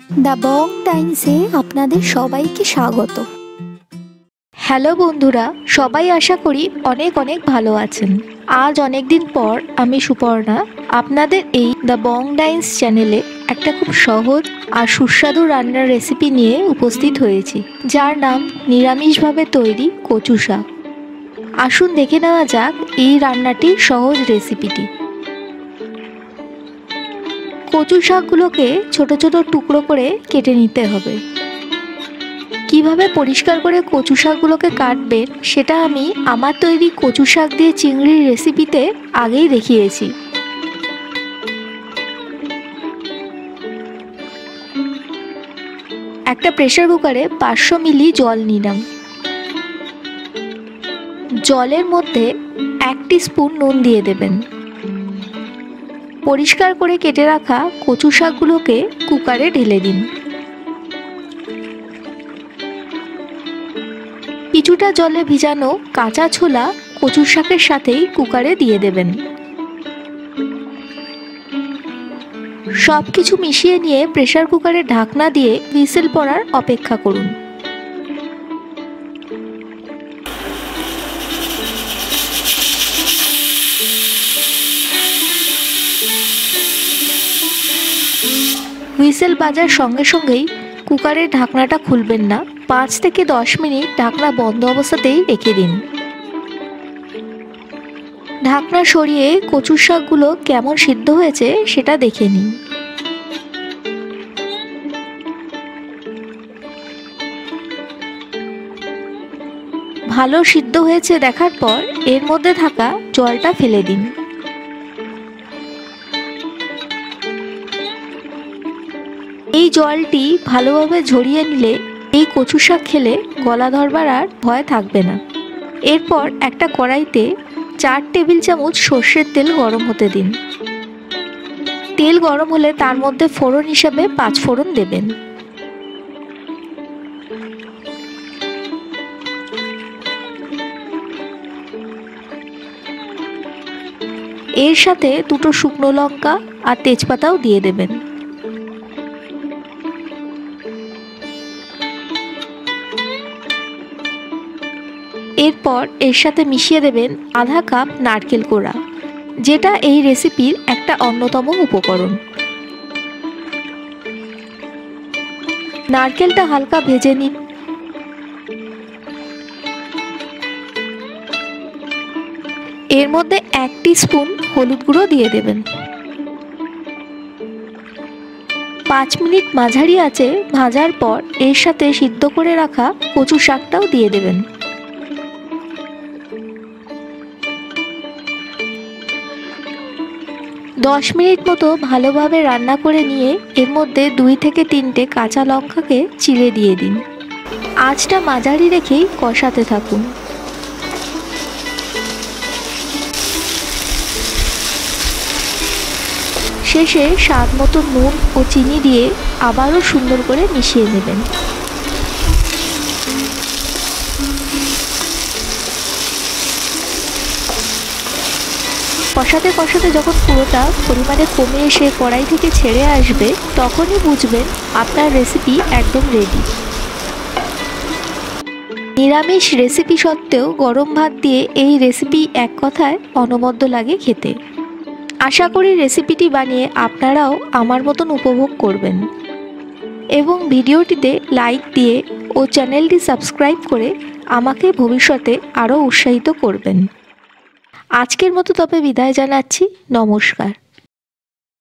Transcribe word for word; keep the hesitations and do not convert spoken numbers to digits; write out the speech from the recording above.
The Bong টাইমসে আপনাদের সবাইকে স্বাগত। হ্যালো বন্ধুরা, সবাই আশা করি অনেক অনেক ভালো আছেন। আজ অনেক দিন পর আমি সুপর্ণা আপনাদের এই দ্য বং টাইমস চ্যানেলে একটা খুব সহজ আর সুস্বাদু রান্নার রেসিপি নিয়ে উপস্থিত হয়েছি, যার নাম নিরামিষভাবে তৈরি কচু শাক। আসুন দেখে নেওয়া যাক এই রান্নাটির সহজ রেসিপিটি। কচু শাকগুলোকে ছোট ছোট টুকরো করে কেটে নিতে হবে। কিভাবে পরিষ্কার করে কচু শাকগুলোকে কাটবেন সেটা আমি আমার তৈরি কচু শাক দিয়ে চিংড়ির রেসিপিতে আগেই দেখিয়েছি। একটা প্রেসার কুকারে পাঁচশো মিলি জল নিলাম। জলের মধ্যে এক স্পুন নুন দিয়ে দেবেন। পরিষ্কার করে কেটে রাখা কচু শাকগুলোকে কুকারে ঢেলে দিন। কিছুটা জলে ভিজানো কাঁচা ছোলা কচু শাকের সাথেই কুকারে দিয়ে দেবেন। সব কিছু মিশিয়ে নিয়ে প্রেসার কুকারে ঢাকনা দিয়ে হুইসেল পড়ার অপেক্ষা করুন। হুইসেল বাজার সঙ্গে সঙ্গেই কুকারের ঢাকনাটা খুলবেন না। পাঁচ থেকে দশ মিনিট ঢাকনা বন্ধ অবস্থাতেই রেখে দিন। ঢাকনা সরিয়ে কচুর শাকগুলো কেমন সিদ্ধ হয়েছে সেটা দেখে নিন। ভালো সিদ্ধ হয়েছে দেখার পর এর মধ্যে থাকা জলটা ফেলে দিন। এই জলটি ভালোভাবে ঝরিয়ে নিলে এই কচু শাক খেলে গলা ধরবার আর ভয় থাকবে না। এরপর একটা কড়াইতে চার টেবিল চামচ সর্ষের তেল গরম হতে দিন। তেল গরম হলে তার মধ্যে ফোড়ন হিসাবে পাঁচ ফোড়ন দেবেন। এর সাথে দুটো শুকনো লঙ্কা আর তেজপাতাও দিয়ে দেবেন। এরপর এর সাথে মিশিয়ে দেবেন আধা কাপ নারকেল কোড়া, যেটা এই রেসিপির একটা অন্যতম উপকরণ। নারকেলটা হালকা ভেজে নিন। এর মধ্যে এক স্পুন হলুদ গুঁড়ো দিয়ে দেবেন। পাঁচ মিনিট মাঝারি আঁচে ভাজার পর এর সাথে সিদ্ধ করে রাখা কচু শাকটাও দিয়ে দেবেন। দশ মিনিট মতো ভালোভাবে রান্না করে নিয়ে এর মধ্যে দুই থেকে তিনটে কাঁচা লঙ্কাকে চিড়ে দিয়ে দিন। আঁচটা মাঝারি রেখেই কষাতে থাকুন। শেষে স্বাদ মতো নুন ও চিনি দিয়ে আবারও সুন্দর করে মিশিয়ে নেবেন। কষাতে কষাতে যখন পুরোটা পরিমাণে কমে এসে কড়াই থেকে ছেড়ে আসবে, তখনই বুঝবেন আপনার রেসিপি একদম রেডি। নিরামিষ রেসিপি সত্ত্বেও গরম ভাত দিয়ে এই রেসিপি এক কথায় অনবদ্য লাগে খেতে। আশা করি রেসিপিটি বানিয়ে আপনারাও আমার মতন উপভোগ করবেন এবং ভিডিওটিতে লাইক দিয়ে ও চ্যানেলটি সাবস্ক্রাইব করে আমাকে ভবিষ্যতে আরও উৎসাহিত করবেন। আজকের মতো তবে বিদায় জানাচ্ছি। নমস্কার।